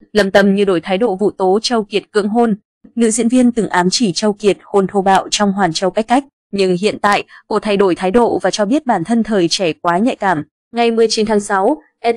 Lâm Tâm Như đổi thái độ vụ tố Châu Kiệt cưỡng hôn. Nữ diễn viên từng ám chỉ Châu Kiệt hôn thô bạo trong Hoàn Châu Cách Cách, nhưng hiện tại cô thay đổi thái độ và cho biết bản thân thời trẻ quá nhạy cảm. Ngày 19 tháng 6,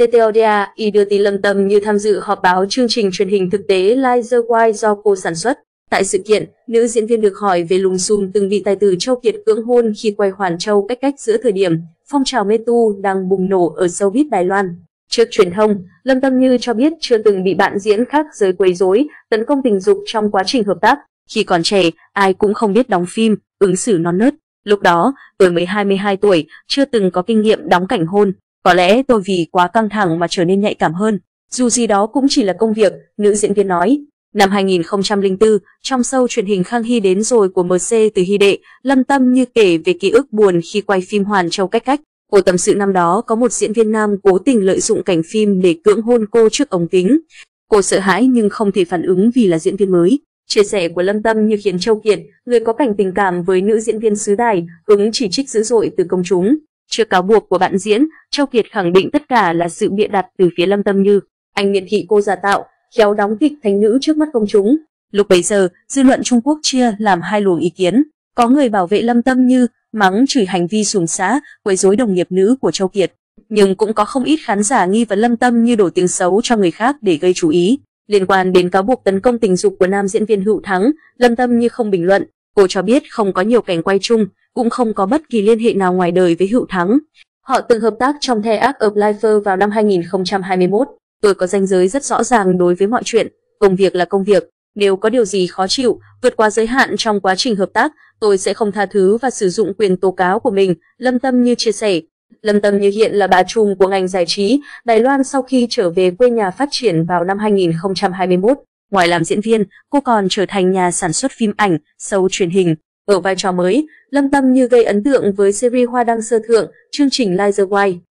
ETTODA đưa tin Lâm Tâm Như tham dự họp báo chương trình truyền hình thực tế Live the Wild do cô sản xuất. Tại sự kiện, nữ diễn viên được hỏi về lùm xùm từng bị tài tử Châu Kiệt cưỡng hôn khi quay Hoàn Châu Cách Cách giữa thời điểm phong trào Me Too đang bùng nổ ở showbiz Đài Loan. Trước truyền thông, Lâm Tâm Như cho biết chưa từng bị bạn diễn khác giới quấy rối, tấn công tình dục trong quá trình hợp tác. Khi còn trẻ, ai cũng không biết đóng phim, ứng xử non nớt. Lúc đó, tôi mới 22 tuổi, chưa từng có kinh nghiệm đóng cảnh hôn. Có lẽ tôi vì quá căng thẳng mà trở nên nhạy cảm hơn. Dù gì đó cũng chỉ là công việc, nữ diễn viên nói. Năm 2004, trong show truyền hình Khang Hy đến rồi của MC từ Hy Đệ, Lâm Tâm Như kể về ký ức buồn khi quay phim Hoàn Châu Cách Cách. Cô tâm sự năm đó có một diễn viên nam cố tình lợi dụng cảnh phim để cưỡng hôn cô trước ống kính. Cô sợ hãi nhưng không thể phản ứng vì là diễn viên mới. Chia sẻ của Lâm Tâm Như khiến Châu Kiệt, người có cảnh tình cảm với nữ diễn viên xứ Đài, hứng chỉ trích dữ dội từ công chúng. Trước cáo buộc của bạn diễn, Châu Kiệt khẳng định tất cả là sự bịa đặt từ phía Lâm Tâm Như. Anh miệt thị cô giả tạo, khéo đóng kịch thành nữ trước mắt công chúng. Lúc bấy giờ, dư luận Trung Quốc chia làm hai luồng ý kiến. Có người bảo vệ Lâm Tâm Như, mắng chửi hành vi xuồng xã, quấy rối đồng nghiệp nữ của Châu Kiệt. Nhưng cũng có không ít khán giả nghi vấn Lâm Tâm Như đổ tiếng xấu cho người khác để gây chú ý. Liên quan đến cáo buộc tấn công tình dục của nam diễn viên Hữu Thắng, Lâm Tâm Như không bình luận. Cô cho biết không có nhiều cảnh quay chung, cũng không có bất kỳ liên hệ nào ngoài đời với Hữu Thắng. Họ từng hợp tác trong The Art of Life vào năm 2021. Tôi có ranh giới rất rõ ràng đối với mọi chuyện, công việc là công việc. Nếu có điều gì khó chịu, vượt qua giới hạn trong quá trình hợp tác, tôi sẽ không tha thứ và sử dụng quyền tố cáo của mình, Lâm Tâm Như chia sẻ. Lâm Tâm Như hiện là bà trùm của ngành giải trí Đài Loan sau khi trở về quê nhà phát triển vào năm 2021. Ngoài làm diễn viên, cô còn trở thành nhà sản xuất phim ảnh, show truyền hình. Ở vai trò mới, Lâm Tâm Như gây ấn tượng với series Hoa Đăng Sơ Thượng, chương trình Live the Wild.